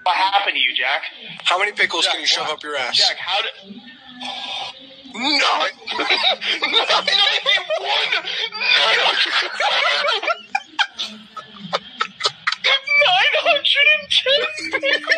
What happened to you, Jack? How many pickles can you shove up your ass? Jack, how did... 910